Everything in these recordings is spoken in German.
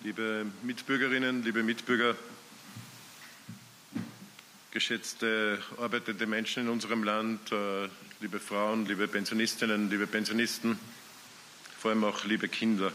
Liebe Mitbürgerinnen, liebe Mitbürger, geschätzte arbeitende Menschen in unserem Land, liebe Frauen, liebe Pensionistinnen, liebe Pensionisten, vor allem auch liebe Kinder.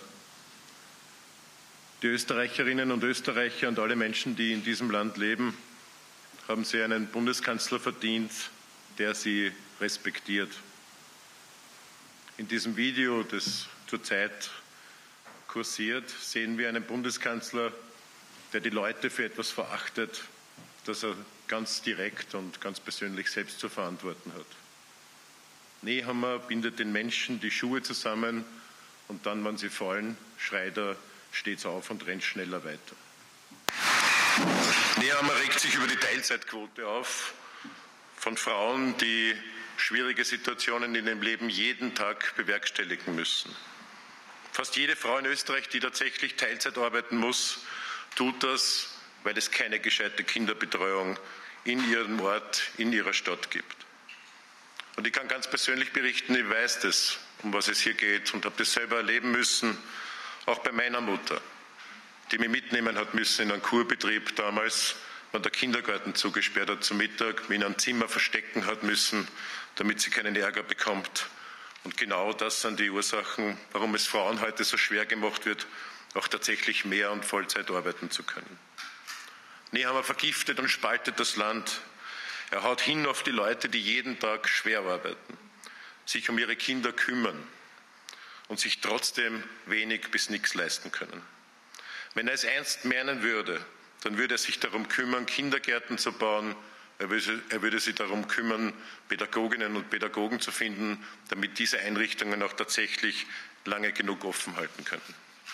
Die Österreicherinnen und Österreicher und alle Menschen, die in diesem Land leben, haben sich einen Bundeskanzler verdient, der sie respektiert. In diesem Video, das zurzeit kursiert, sehen wir einen Bundeskanzler, der die Leute für etwas verachtet, das er ganz direkt und ganz persönlich selbst zu verantworten hat. Nehammer bindet den Menschen die Schuhe zusammen und dann, wenn sie fallen, schreit er stets auf und rennt schneller weiter. Nehammer regt sich über die Teilzeitquote auf von Frauen, die schwierige Situationen in ihrem Leben jeden Tag bewerkstelligen müssen. Fast jede Frau in Österreich, die tatsächlich Teilzeit arbeiten muss, tut das, weil es keine gescheite Kinderbetreuung in ihrem Ort, in ihrer Stadt gibt. Und ich kann ganz persönlich berichten, ich weiß das, um was es hier geht und habe das selber erleben müssen, auch bei meiner Mutter, die mich mitnehmen hat müssen in einen Kurbetrieb damals, wenn der Kindergarten zugesperrt hat zum Mittag, mich in einem Zimmer verstecken hat müssen, damit sie keinen Ärger bekommt. Und genau das sind die Ursachen, warum es Frauen heute so schwer gemacht wird, auch tatsächlich mehr und Vollzeit arbeiten zu können. Nehammer vergiftet und spaltet das Land. Er haut hin auf die Leute, die jeden Tag schwer arbeiten, sich um ihre Kinder kümmern und sich trotzdem wenig bis nichts leisten können. Wenn er es ernst meinen würde, dann würde er sich darum kümmern, Kindergärten zu bauen. Er würde sich darum kümmern, Pädagoginnen und Pädagogen zu finden, damit diese Einrichtungen auch tatsächlich lange genug offen halten können.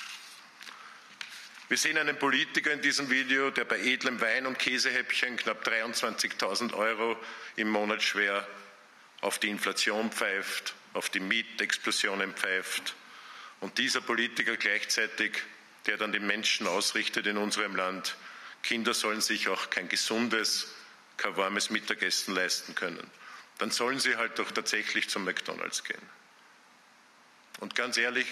Wir sehen einen Politiker in diesem Video, der bei edlem Wein und Käsehäppchen knapp 23.000 € im Monat schwer auf die Inflation pfeift, auf die Mietexplosionen pfeift. Und dieser Politiker gleichzeitig, der dann den Menschen ausrichtet in unserem Land, Kinder sollen sich auch kein gesundes, kein warmes Mittagessen leisten können. Dann sollen sie halt doch tatsächlich zum McDonald's gehen. Und ganz ehrlich,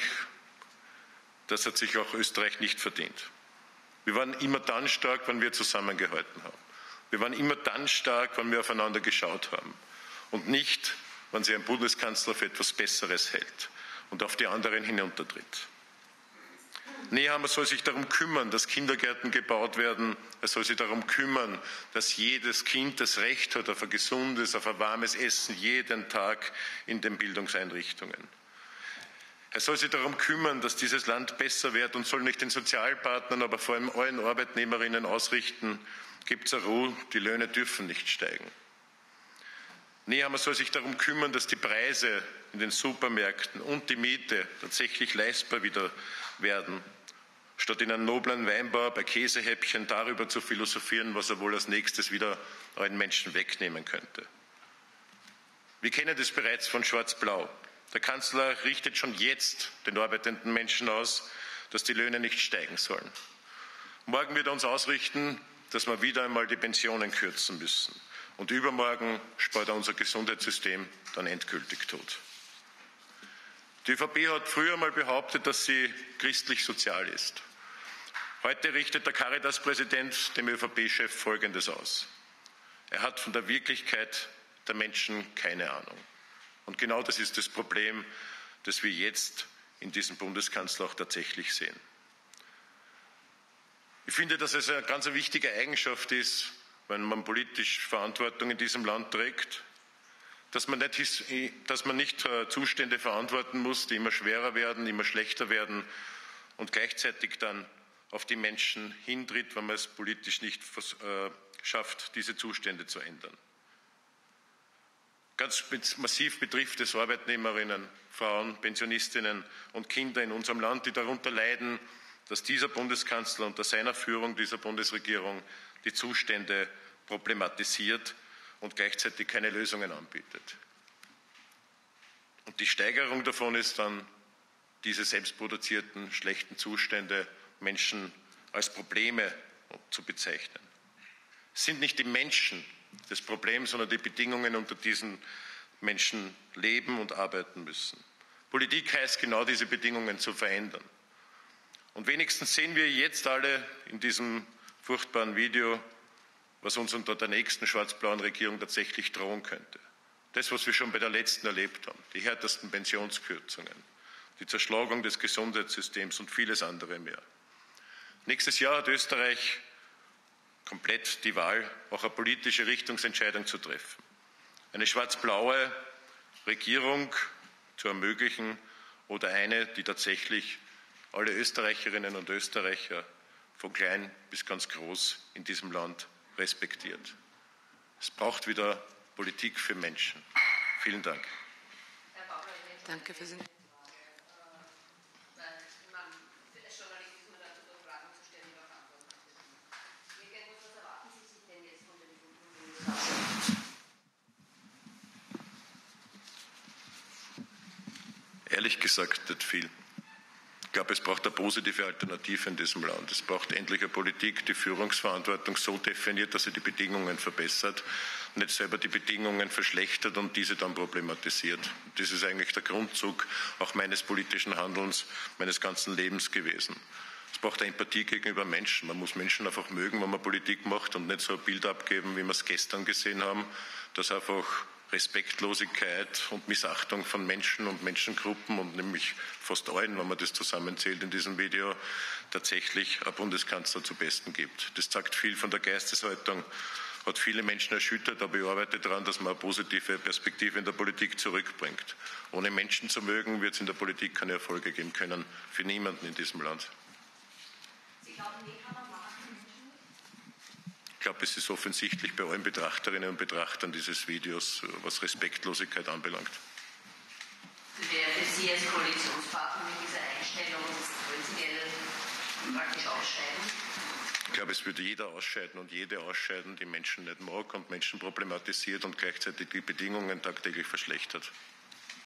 das hat sich auch Österreich nicht verdient. Wir waren immer dann stark, wenn wir zusammengehalten haben. Wir waren immer dann stark, wenn wir aufeinander geschaut haben. Und nicht, wenn sich ein Bundeskanzler für etwas Besseres hält und auf die anderen hinuntertritt. Nehammer soll sich darum kümmern, dass Kindergärten gebaut werden. Er soll sich darum kümmern, dass jedes Kind das Recht hat auf ein gesundes, auf ein warmes Essen jeden Tag in den Bildungseinrichtungen. Er soll sich darum kümmern, dass dieses Land besser wird und soll nicht den Sozialpartnern, aber vor allem allen Arbeitnehmerinnen ausrichten, gibt's eine Ruhe, die Löhne dürfen nicht steigen. Nehammer soll sich darum kümmern, dass die Preise in den Supermärkten und die Miete tatsächlich leistbar wieder werden, statt in einem noblen Weinbau bei Käsehäppchen darüber zu philosophieren, was er wohl als nächstes wieder einen Menschen wegnehmen könnte. Wir kennen das bereits von Schwarz-Blau. Der Kanzler richtet schon jetzt den arbeitenden Menschen aus, dass die Löhne nicht steigen sollen. Morgen wird er uns ausrichten, dass wir wieder einmal die Pensionen kürzen müssen. Und übermorgen spart er unser Gesundheitssystem dann endgültig tot. Die ÖVP hat früher mal behauptet, dass sie christlich-sozial ist. Heute richtet der Caritas-Präsident dem ÖVP-Chef Folgendes aus. Er hat von der Wirklichkeit der Menschen keine Ahnung. Und genau das ist das Problem, das wir jetzt in diesem Bundeskanzler auch tatsächlich sehen. Ich finde, dass es eine ganz wichtige Eigenschaft ist, wenn man politisch Verantwortung in diesem Land trägt, dass man nicht Zustände verantworten muss, die immer schwerer werden, immer schlechter werden und gleichzeitig dann auf die Menschen hintritt, wenn man es politisch nicht schafft, diese Zustände zu ändern. Ganz massiv betrifft es Arbeitnehmerinnen, Frauen, Pensionistinnen und Kinder in unserem Land, die darunter leiden, dass dieser Bundeskanzler unter seiner Führung dieser Bundesregierung die Zustände problematisiert und gleichzeitig keine Lösungen anbietet. Und die Steigerung davon ist dann, diese selbstproduzierten schlechten Zustände Menschen als Probleme zu bezeichnen. Es sind nicht die Menschen das Problem, sondern die Bedingungen, unter diesen Menschen leben und arbeiten müssen. Politik heißt genau diese Bedingungen zu verändern. Und wenigstens sehen wir jetzt alle in diesem furchtbaren Video, was uns unter der nächsten schwarz-blauen Regierung tatsächlich drohen könnte. Das, was wir schon bei der letzten erlebt haben, die härtesten Pensionskürzungen, die Zerschlagung des Gesundheitssystems und vieles andere mehr. Nächstes Jahr hat Österreich komplett die Wahl, auch eine politische Richtungsentscheidung zu treffen. Eine schwarz-blaue Regierung zu ermöglichen oder eine, die tatsächlich alle Österreicherinnen und Österreicher von klein bis ganz groß in diesem Land respektiert. Es braucht wieder Politik für Menschen. Vielen Dank. Danke für Sie. Ehrlich gesagt nicht viel. Ich glaube, es braucht eine positive Alternative in diesem Land. Es braucht endlich eine Politik, die Führungsverantwortung so definiert, dass sie die Bedingungen verbessert, nicht selber die Bedingungen verschlechtert und diese dann problematisiert. Das ist eigentlich der Grundzug auch meines politischen Handelns, meines ganzen Lebens gewesen. Es braucht eine Empathie gegenüber Menschen. Man muss Menschen einfach mögen, wenn man Politik macht und nicht so ein Bild abgeben, wie wir es gestern gesehen haben, dass einfach Respektlosigkeit und Missachtung von Menschen und Menschengruppen und nämlich fast allen, wenn man das zusammenzählt in diesem Video, tatsächlich ein Bundeskanzler zu Besten gibt. Das sagt viel von der Geisteshaltung, hat viele Menschen erschüttert, aber ich arbeite daran, dass man eine positive Perspektive in der Politik zurückbringt. Ohne Menschen zu mögen, wird es in der Politik keine Erfolge geben können, für niemanden in diesem Land. Ich glaube, es ist offensichtlich bei allen Betrachterinnen und Betrachtern dieses Videos, was Respektlosigkeit anbelangt. Wäre für Sie als Koalitionspartner mit dieser Einstellung prinzipiell praktisch ausscheiden? Ich glaube, es würde jeder ausscheiden und jede ausscheiden, die Menschen nicht mag und Menschen problematisiert und gleichzeitig die Bedingungen tagtäglich verschlechtert.